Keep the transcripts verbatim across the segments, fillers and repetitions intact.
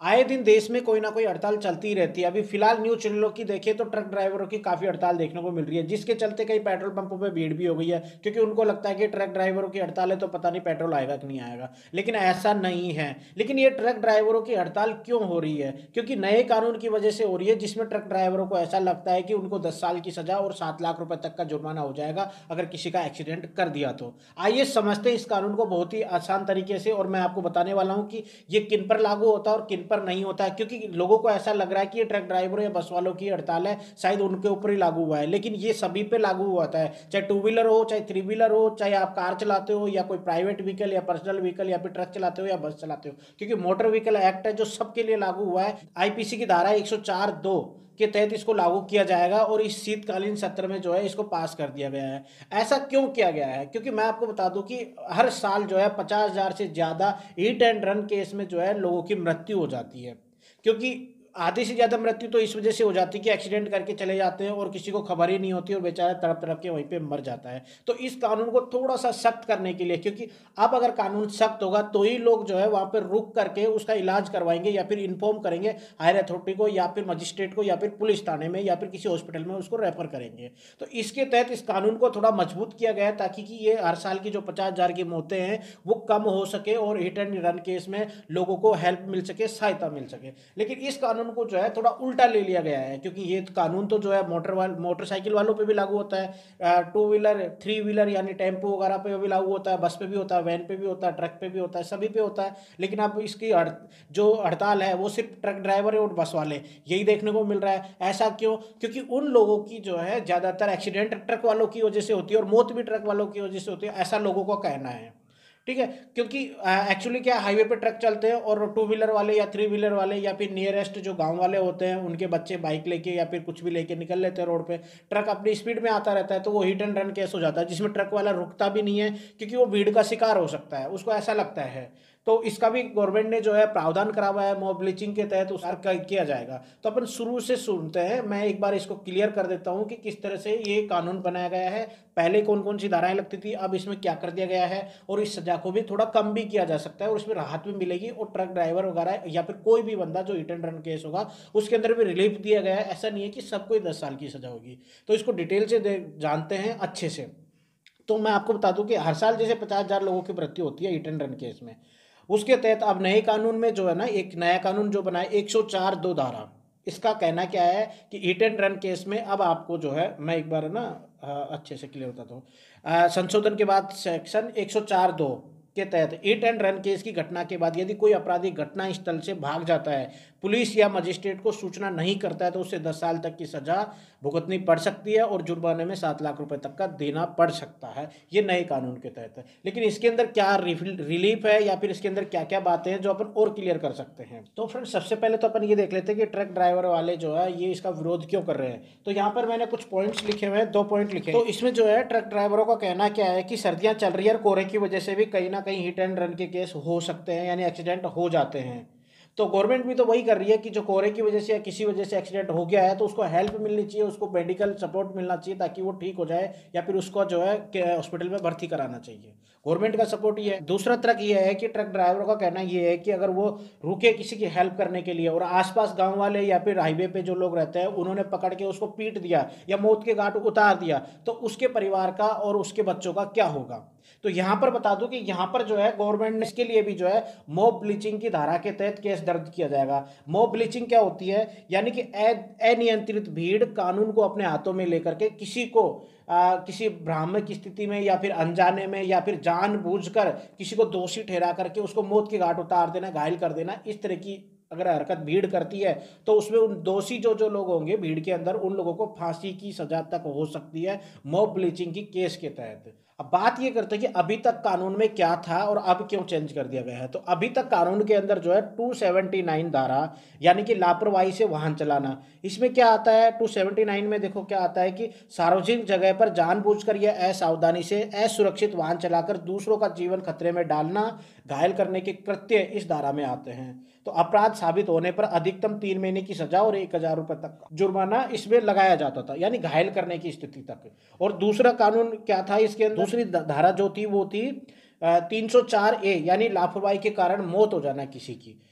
आए दिन देश में कोई ना कोई हड़ताल चलती ही रहती है। अभी फिलहाल न्यूज चैनलों की देखें तो ट्रक ड्राइवरों की काफ़ी हड़ताल देखने को मिल रही है, जिसके चलते कई पेट्रोल पंपों पे भीड़ भी हो गई है, क्योंकि उनको लगता है कि ट्रक ड्राइवरों की हड़ताल है तो पता नहीं पेट्रोल आएगा कि नहीं आएगा। लेकिन ऐसा नहीं है। लेकिन ये ट्रक ड्राइवरों की हड़ताल क्यों हो रही है? क्योंकि नए कानून की वजह से हो रही है, जिसमें ट्रक ड्राइवरों को ऐसा लगता है कि उनको दस साल की सजा और सात लाख रुपए तक का जुर्माना हो जाएगा अगर किसी का एक्सीडेंट कर दिया तो। आइए समझते हैं इस कानून को बहुत ही आसान तरीके से, और मैं आपको बताने वाला हूँ कि ये किन पर लागू होता है और किन पर नहीं होता है। क्योंकि लोगों को ऐसा लग रहा है कि ये ट्रक ड्राइवरों या बस वालों की हड़ताल है, शायद उनके ऊपर ही लागू हुआ है, लेकिन ये सभी पे लागू होता है। चाहे टू व्हीलर हो, चाहे थ्री व्हीलर हो, चाहे आप कार चलाते हो या कोई प्राइवेट व्हीकल या पर्सनल व्हीकल या फिर ट्रक चलाते हो या बस चलाते हो, क्योंकि मोटर व्हीकल एक्ट है जो सबके लिए लागू हुआ है। आईपीसी की धारा एक सौ चार दो के तहत इसको लागू किया जाएगा और इस शीतकालीन सत्र में जो है इसको पास कर दिया गया है। ऐसा क्यों किया गया है? क्योंकि मैं आपको बता दूं कि हर साल जो है पचास हजार से ज़्यादा हिट एंड रन केस में जो है लोगों की मृत्यु हो जाती है। क्योंकि आधी से ज़्यादा मृत्यु तो इस वजह से हो जाती है कि एक्सीडेंट करके चले जाते हैं और किसी को खबर ही नहीं होती और बेचारा तड़प तड़प के वहीं पे मर जाता है। तो इस कानून को थोड़ा सा सख्त करने के लिए, क्योंकि अब अगर कानून सख्त होगा तो ही लोग जो है वहाँ पर रुक करके उसका इलाज करवाएंगे या फिर इन्फॉर्म करेंगे हायर अथॉरिटी को या फिर मजिस्ट्रेट को या फिर पुलिस थाने में या फिर किसी हॉस्पिटल में उसको रेफर करेंगे। तो इसके तहत इस कानून को थोड़ा मजबूत किया गया है ताकि कि ये हर साल की जो पचास हजार की मौतें हैं वो कम हो सके और हिट एंड रन केस में लोगों को हेल्प मिल सके, सहायता मिल सके। लेकिन इस कानून को जो है थोड़ा उल्टा ले लिया गया है, क्योंकि ये कानून तो जो है मोटर वाल मोटरसाइकिल वालों पे भी लागू होता है, टू व्हीलर थ्री व्हीलर यानी टेम्पो वगैरह पे भी लागू होता है, बस पे भी होता है, वैन पे भी होता है, ट्रक पे भी होता है, सभी पे होता है। लेकिन अब इसकी हड़, जो हड़ताल है वो सिर्फ ट्रक ड्राइवर और बस वाले यही देखने को मिल रहा है। ऐसा क्यों? क्योंकि उन लोगों की जो है ज़्यादातर एक्सीडेंट ट्रक वालों की वजह से होती है और मौत भी ट्रक वालों की वजह से होती है, ऐसा लोगों का कहना है। ठीक है, क्योंकि एक्चुअली क्या हाईवे पे ट्रक चलते हैं और टू व्हीलर वाले या थ्री व्हीलर वाले या फिर नियरेस्ट जो गांव वाले होते हैं उनके बच्चे बाइक लेके या फिर कुछ भी लेके निकल लेते हैं रोड पे, ट्रक अपनी स्पीड में आता रहता है तो वो हिट एंड रन केस हो जाता है, जिसमें ट्रक वाला रुकता भी नहीं है क्योंकि वो भीड़ का शिकार हो सकता है, उसको ऐसा लगता है। तो इसका भी गवर्नमेंट ने जो है प्रावधान करा हुआ है, मॉब ब्लीचिंग के तहत उसका किया जाएगा। तो अपन शुरू से सुनते हैं, मैं एक बार इसको क्लियर कर देता हूँ कि किस तरह से ये कानून बनाया गया है, पहले कौन कौन सी धाराएं लगती थी, अब इसमें क्या कर दिया गया है, और इस सजा को भी थोड़ा कम भी किया जा सकता है और इसमें राहत भी मिलेगी और ट्रक ड्राइवर वगैरह या फिर कोई भी बंदा जो हिट एंड रन केस होगा उसके अंदर भी रिलीफ दिया गया है। ऐसा नहीं है कि सबको ही दस साल की सजा होगी। तो इसको डिटेल से जानते हैं अच्छे से। तो मैं आपको बता दूं कि हर साल जैसे पचास हजार लोगों की मृत्यु होती है हिट एंड रन केस में, उसके तहत अब नए कानून में जो है ना, एक नया कानून जो बना है एक सौ चार दो धारा, इसका कहना क्या है कि हिट एंड रन केस में अब आपको जो है, मैं एक बार ना अच्छे से क्लियर बताता हूँ। संशोधन के बाद सेक्शन एक सौ चार दो के तहत हिट एंड रन केस की घटना के बाद यदि कोई अपराधी घटना स्थल से भाग जाता है, पुलिस या मजिस्ट्रेट को सूचना नहीं करता है, तो उसे दस साल तक की सजा भुगतनी पड़ सकती है और जुर्माने में सात लाख रुपए तक का देना पड़ सकता है। ये नए कानून के तहत है। लेकिन इसके अंदर क्या रिलीफ है या फिर इसके अंदर क्या क्या बातें हैं जो अपन और क्लियर कर सकते हैं। तो फ्रेंड्स सबसे पहले तो अपन ये देख लेते हैं कि ट्रक ड्राइवर वाले जो है ये इसका विरोध क्यों कर रहे हैं। तो यहाँ पर मैंने कुछ पॉइंट्स लिखे हुए हैं, दो पॉइंट लिखे। तो इसमें जो है ट्रक ड्राइवरों का कहना क्या है कि सर्दियाँ चल रही है और कोहरे की वजह से भी कहीं ना कहीं हिट एंड रन के केस हो सकते हैं, यानी एक्सीडेंट हो जाते हैं। तो गवर्नमेंट भी तो वही कर रही है कि जो कोहरे की वजह से या किसी वजह से एक्सीडेंट हो गया है तो उसको हेल्प मिलनी चाहिए, उसको मेडिकल सपोर्ट मिलना चाहिए ताकि वो ठीक हो जाए या फिर उसको जो है हॉस्पिटल में भर्ती कराना चाहिए। गवर्नमेंट का सपोर्ट ये है। दूसरा ट्रक ये है कि ट्रक ड्राइवरों का कहना ये है कि अगर वो रुके किसी की हेल्प करने के लिए और आसपास गांव वाले या फिर हाईवे पे जो लोग रहते हैं उन्होंने पकड़ के उसको पीट दिया या मौत के घाट उतार दिया, तो उसके परिवार का और उसके बच्चों का क्या होगा। तो यहाँ पर बता दूं कि यहाँ पर जो है गवर्नमेंट ने इसके लिए भी जो है मॉब ब्लीचिंग की धारा के तहत केस दर्ज किया जाएगा। मॉब ब्लीचिंग क्या होती है? यानी कि अनियंत्रित भीड़ कानून को अपने हाथों में लेकर के किसी को आ, किसी भ्रामक की स्थिति में या फिर अनजाने में या फिर जानबूझकर किसी को दोषी ठहरा करके उसको मौत के घाट उतार देना, घायल कर देना, इस तरह की अगर हरकत भीड़ करती है तो उसमें उन दोषी जो जो लोग होंगे भीड़ के अंदर उन लोगों को फांसी की सजा तक हो सकती है मॉब ब्लीचिंग की केस के तहत। अब बात ये करते हैं कि अभी तक कानून में क्या था और अब क्यों चेंज कर दिया गया है। तो अभी तक कानून के अंदर जो है दो सौ उन्यासी धारा यानी कि लापरवाही से वाहन चलाना, इसमें क्या आता है दो सौ उन्यासी में देखो क्या आता है कि सार्वजनिक जगह पर जानबूझकर या असावधानी से असुरक्षित वाहन चलाकर दूसरों का जीवन खतरे में डालना, घायल करने के कृत्य इस धारा में आते हैं। तो अपराध साबित होने पर अधिकतम तीन महीने की सजा और एक हजार रुपए तक जुर्माना इसमें लगाया जाता था, यानी घायल करने की स्थिति तक। और दूसरा कानून क्या था इसके अंदर? दूसरी धारा जो थी वो थी तीन सौ चार ए यानी लापरवाही के कारण मौत हो जाना किसी की,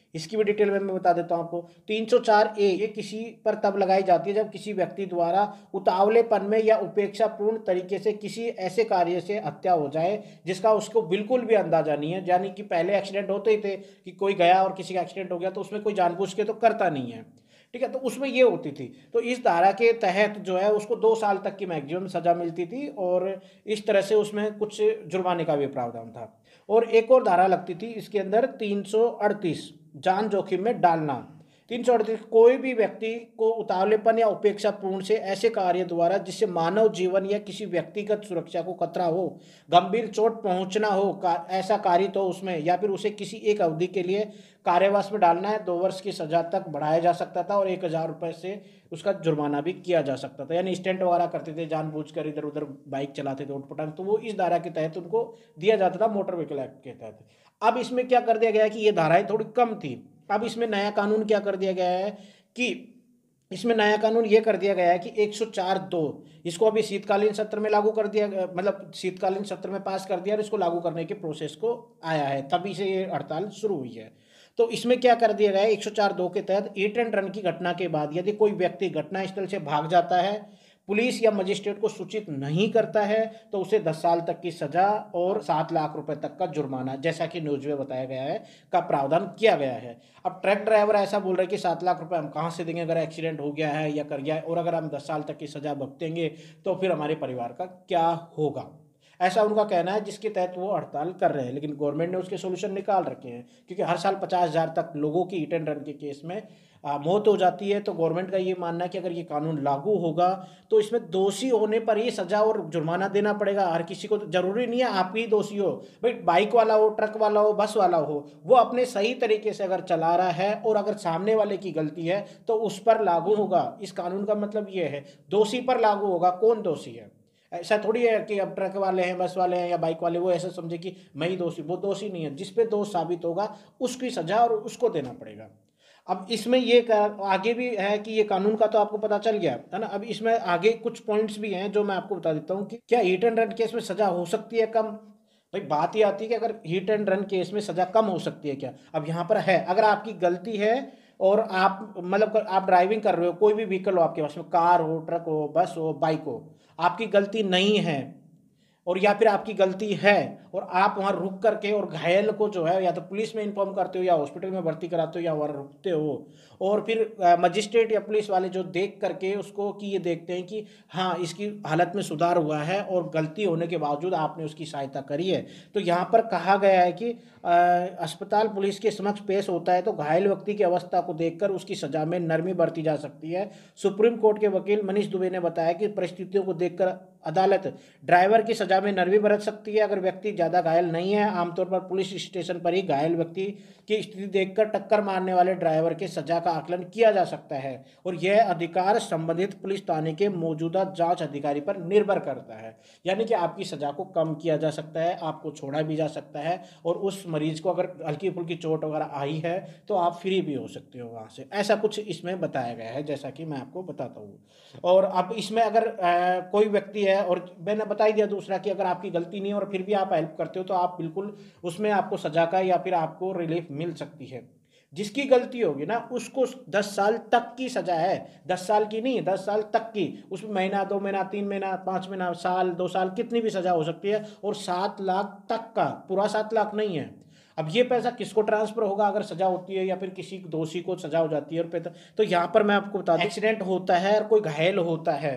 इसकी भी डिटेल में मैं बता देता हूँ आपको। तीन सौ चार ए ये किसी पर तब लगाई जाती है जब किसी व्यक्ति द्वारा उतावलेपन में या उपेक्षापूर्ण तरीके से किसी ऐसे कार्य से हत्या हो जाए जिसका उसको बिल्कुल भी अंदाजा नहीं है। यानी कि पहले एक्सीडेंट होते ही थे कि कोई गया और किसी का एक्सीडेंट हो गया तो उसमें कोई जानबूझ के तो करता नहीं है, ठीक है। तो उसमें ये होती थी, तो इस धारा के तहत जो है उसको दो साल तक की मैक्सिमम सजा मिलती थी और इस तरह से उसमें कुछ जुर्माने का भी प्रावधान था। और एक और धारा लगती थी इसके अंदर, तीन सौ अड़तीस जान जोखिम में डालना। तीन सौ अड़तीस कोई भी व्यक्ति को उतावलेपन या उपेक्षापूर्ण से ऐसे कार्य द्वारा जिससे मानव जीवन या किसी व्यक्तिगत सुरक्षा को खतरा हो, गंभीर चोट पहुंचना हो, का, ऐसा कार्य तो उसमें या फिर उसे किसी एक अवधि के लिए कारावास में डालना है। दो वर्ष की सजा तक बढ़ाया जा सकता था और एक हजार रुपये से उसका जुर्माना भी किया जा सकता था। यानी स्टंट वगैरह करते थे, जानबूझकर इधर उधर बाइक चलाते थे उठपटांग, तो वो इस धारा के तहत उनको दिया जाता था, मोटर व्हीकल एक्ट के तहत। अब इसमें क्या कर दिया गया है कि ये धाराएं थोड़ी कम थी। अब इसमें नया कानून क्या कर दिया गया है कि इसमें नया कानून ये कर दिया गया है कि एक सौ चार दो इसको अभी शीतकालीन सत्र में लागू कर दिया, मतलब शीतकालीन सत्र में पास कर दिया और इसको लागू करने के प्रोसेस को आया है, तभी से ये हड़ताल शुरू हुई है। तो इसमें क्या कर दिया गया है, एक सौ चार दो के तहत हिट एंड रन की घटना के बाद यदि कोई व्यक्ति घटनास्थल से भाग जाता है, पुलिस या मजिस्ट्रेट को सूचित नहीं करता है, तो उसे दस साल तक की सजा और सात लाख रुपए तक का जुर्माना, जैसा कि न्यूज में बताया गया है, का प्रावधान किया गया है। अब ट्रक ड्राइवर ऐसा बोल रहे हैं कि सात लाख रुपए हम कहाँ से देंगे अगर एक्सीडेंट हो गया है या कर गया है, और अगर हम दस साल तक की सजा भुगतेंगे तो फिर हमारे परिवार का क्या होगा, ऐसा उनका कहना है, जिसके तहत वो हड़ताल कर रहे हैं। लेकिन गवर्नमेंट ने उसके सोल्यूशन निकाल रखे हैं, क्योंकि हर साल पचास हजार तक लोगों की हिट एंड रन के केस में आ, मौत हो जाती है। तो गवर्नमेंट का ये मानना है कि अगर ये कानून लागू होगा तो इसमें दोषी होने पर ही सजा और जुर्माना देना पड़ेगा हर किसी को। तो जरूरी नहीं है आप ही दोषी हो, भाई बाइक वाला हो, ट्रक वाला हो, बस वाला हो, वो अपने सही तरीके से अगर चला रहा है और अगर सामने वाले की गलती है तो उस पर लागू होगा। इस कानून का मतलब ये है, दोषी पर लागू होगा। कौन दोषी है, ऐसा थोड़ी है कि अब ट्रक वाले हैं, बस वाले हैं या बाइक वाले वो ऐसा समझे कि मैं ही दोषी, वो दोषी नहीं है। जिस पे दोष साबित होगा उसकी सजा और उसको देना पड़ेगा। अब इसमें ये आगे भी है कि ये कानून का तो आपको पता चल गया है ना। अब इसमें आगे कुछ पॉइंट्स भी हैं जो मैं आपको बता देता हूँ कि क्या हिट एंड रन केस में सजा हो सकती है कम। भाई बात ये आती है कि अगर हिट एंड रन केस में सजा कम हो सकती है क्या। अब यहाँ पर है, अगर आपकी गलती है और आप मतलब आप ड्राइविंग कर रहे हो, कोई भी व्हीकल हो आपके पास में, कार हो, ट्रक हो, बस हो, बाइक हो, आपकी गलती नहीं है और या फिर आपकी गलती है और आप वहाँ रुक करके और घायल को जो है या तो पुलिस में इन्फॉर्म करते हो या हॉस्पिटल में भर्ती कराते हो या वहाँ रुकते हो, और फिर मजिस्ट्रेट या पुलिस वाले जो देख करके उसको कि ये देखते हैं कि हाँ इसकी हालत में सुधार हुआ है और गलती होने के बावजूद आपने उसकी सहायता करी है, तो यहाँ पर कहा गया है कि अस्पताल पुलिस के समक्ष पेश होता है तो घायल व्यक्ति की अवस्था को देखकर उसकी सजा में नरमी बरती जा सकती है। सुप्रीम कोर्ट के वकील मनीष दुबे ने बताया कि परिस्थितियों को देखकर अदालत ड्राइवर की सजा में नरमी बरत सकती है अगर व्यक्ति ज़्यादा घायल नहीं है। आमतौर पर पुलिस स्टेशन पर ही घायल व्यक्ति की स्थिति देखकर टक्कर मारने वाले ड्राइवर के सजा का आकलन किया जा सकता है और यह अधिकार संबंधित पुलिस थाने के मौजूदा जांच अधिकारी पर निर्भर करता है। यानी कि आपकी सजा को कम किया जा सकता है, आपको छोड़ा भी जा सकता है और उस मरीज को अगर हल्की फुल्की चोट वगैरह आई है तो आप फ्री भी हो सकते हो वहाँ से। ऐसा कुछ इसमें बताया गया है जैसा कि मैं आपको बताता हूँ। और अब इसमें अगर आ, कोई व्यक्ति है और मैंने बता ही दिया दूसरा कि अगर आपकी गलती नहीं है और फिर भी आप हेल्प करते हो तो आप बिल्कुल उसमें आपको सजा का या फिर आपको रिलीफ मिल सकती है। जिसकी गलती होगी ना उसको दस साल तक की सजा है, दस साल की नहीं, दस साल तक की। उसमें महीना, दो महीना, तीन महीना, पाँच महीना, साल, दो साल, कितनी भी सजा हो सकती है और सात लाख तक का, पूरा सात लाख नहीं है। अब ये पैसा किसको ट्रांसफर होगा अगर सजा होती है या फिर किसी दोषी को सजा हो जाती है और पैसा, तो यहाँ पर मैं आपको बता दूं एक्सीडेंट होता है और कोई घायल होता है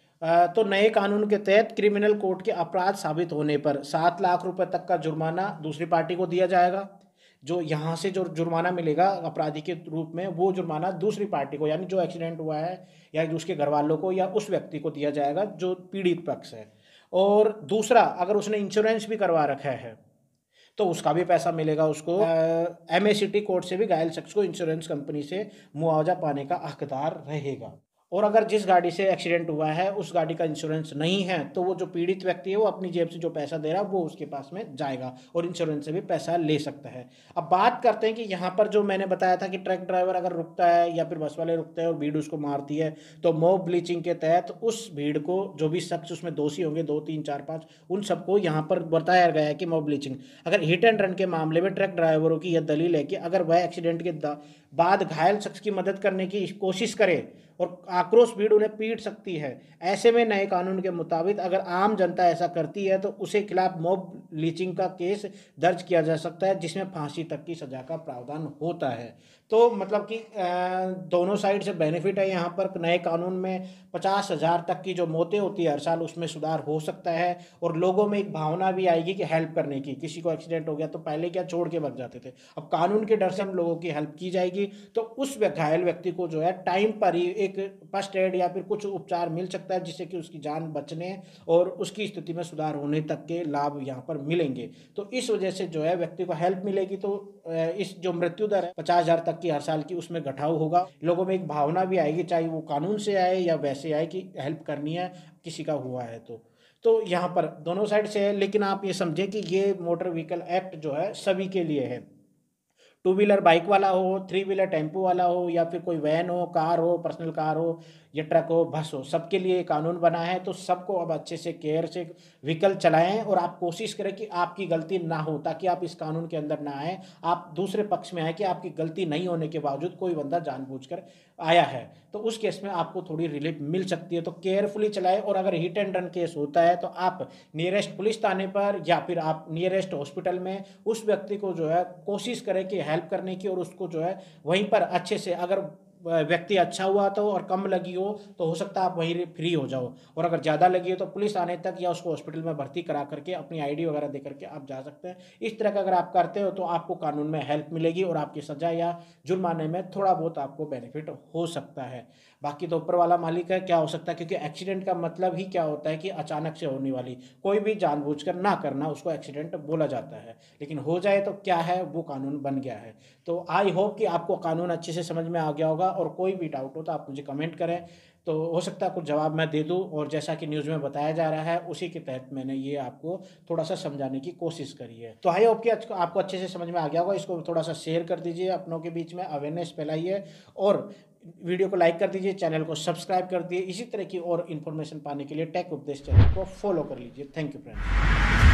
तो नए कानून के तहत क्रिमिनल कोर्ट के अपराध साबित होने पर सात लाख रुपए तक का जुर्माना दूसरी पार्टी को दिया जाएगा। जो यहाँ से जो जुर्माना मिलेगा अपराधी के रूप में वो जुर्माना दूसरी पार्टी को, यानी जो एक्सीडेंट हुआ है या उसके घर वालों को या उस व्यक्ति को दिया जाएगा जो पीड़ित पक्ष है। और दूसरा, अगर उसने इंश्योरेंस भी करवा रखा है तो उसका भी पैसा मिलेगा उसको। M A C T court से भी घायल शख्स को इंश्योरेंस कंपनी से मुआवजा पाने का हकदार रहेगा। और अगर जिस गाड़ी से एक्सीडेंट हुआ है उस गाड़ी का इंश्योरेंस नहीं है तो वो जो पीड़ित व्यक्ति है वो अपनी जेब से जो पैसा दे रहा है वो उसके पास में जाएगा और इंश्योरेंस से भी पैसा ले सकता है। अब बात करते हैं कि यहाँ पर जो मैंने बताया था कि ट्रक ड्राइवर अगर रुकता है या फिर बस वाले रुकते हैं और भीड़ उसको मारती है तो मॉब ब्लीचिंग के तहत उस भीड़ को जो भी शख्स उसमें दोषी होंगे दो तीन चार पाँच उन सबको यहाँ पर बताया गया है कि मॉब ब्लीचिंग। अगर हिट एंड रन के मामले में ट्रक ड्राइवरों की यह दलील है कि अगर वह एक्सीडेंट के बाद घायल शख्स की मदद करने की कोशिश करे और आक्रोश भीड़ उन्हें पीट सकती है। ऐसे में नए कानून के मुताबिक अगर आम जनता ऐसा करती है तो उसे खिलाफ मॉब लिंचिंग का केस दर्ज किया जा सकता है जिसमें फांसी तक की सजा का प्रावधान होता है। तो मतलब कि दोनों साइड से बेनिफिट है। यहाँ पर नए कानून में पचास हज़ार तक की जो मौतें होती है हर साल उसमें सुधार हो सकता है और लोगों में एक भावना भी आएगी कि हेल्प करने की। किसी को एक्सीडेंट हो गया तो पहले क्या छोड़ के भाग जाते थे, अब कानून के डर से हम लोगों की हेल्प की जाएगी तो उस घायल व्यक्ति को जो है टाइम पर ही एक फर्स्ट एड या फिर कुछ उपचार मिल सकता है जिससे कि उसकी जान बचने और उसकी स्थिति में सुधार होने तक के लाभ यहाँ पर मिलेंगे। तो इस वजह से जो है व्यक्ति को हेल्प मिलेगी। तो इस जो मृत्यु दर है पचास हजार तक की हर साल की उसमें घटाव होगा। लोगों में एक भावना भी आएगी चाहे वो कानून से आए या वैसे आए कि हेल्प करनी है किसी का हुआ है तो तो यहाँ पर दोनों साइड से है। लेकिन आप ये समझें कि ये मोटर व्हीकल एक्ट जो है सभी के लिए है। टू व्हीलर बाइक वाला हो, थ्री व्हीलर टेम्पो वाला हो या फिर कोई वैन हो, कार हो, पर्सनल कार हो या ट्रक हो, बस हो, सबके लिए कानून बना है। तो सबको अब अच्छे से केयर से व्हीकल चलाएं और आप कोशिश करें कि आपकी गलती ना हो ताकि आप इस कानून के अंदर ना आए, आप दूसरे पक्ष में आए कि आपकी गलती नहीं होने के बावजूद कोई बंदा जानबूझकर आया है तो उस केस में आपको थोड़ी रिलीफ मिल सकती है। तो केयरफुली चलाएं और अगर हिट एंड रन केस होता है तो आप नियरेस्ट पुलिस थाने पर या फिर आप नियरेस्ट हॉस्पिटल में उस व्यक्ति को जो है कोशिश करें कि हेल्प करने की और उसको जो है वहीं पर अच्छे से, अगर व्यक्ति अच्छा हुआ तो और कम लगी हो तो हो सकता है आप वहीं फ्री हो जाओ और अगर ज़्यादा लगी हो तो पुलिस आने तक या उसको हॉस्पिटल में भर्ती करा करके अपनी आईडी वगैरह दे करके आप जा सकते हैं। इस तरह का अगर आप करते हो तो आपको कानून में हेल्प मिलेगी और आपकी सज़ा या जुर्माने में थोड़ा बहुत आपको बेनिफिट हो सकता है। बाकी तो ऊपर वाला मालिक है, क्या हो सकता है, क्योंकि एक्सीडेंट का मतलब ही क्या होता है कि अचानक से होने वाली, कोई भी जानबूझकर ना करना उसको एक्सीडेंट बोला जाता है। लेकिन हो जाए तो क्या है, वो कानून बन गया है। तो आई होप कि आपको कानून अच्छे से समझ में आ गया होगा और कोई भी डाउट हो तो आप मुझे कमेंट करें तो हो सकता है कुछ जवाब मैं दे दूं। और जैसा कि न्यूज़ में बताया जा रहा है उसी के तहत मैंने ये आपको थोड़ा सा समझाने की कोशिश करी है। तो आई होप कि आपको अच्छे से समझ में आ गया होगा। इसको थोड़ा सा शेयर कर दीजिए, अपनों के बीच में अवेयरनेस फैलाइए और वीडियो को लाइक कर दीजिए, चैनल को सब्सक्राइब कर दिए। इसी तरह की और इन्फॉर्मेशन पाने के लिए टेक उपदेश चैनल को फॉलो कर लीजिए। Thank you friends.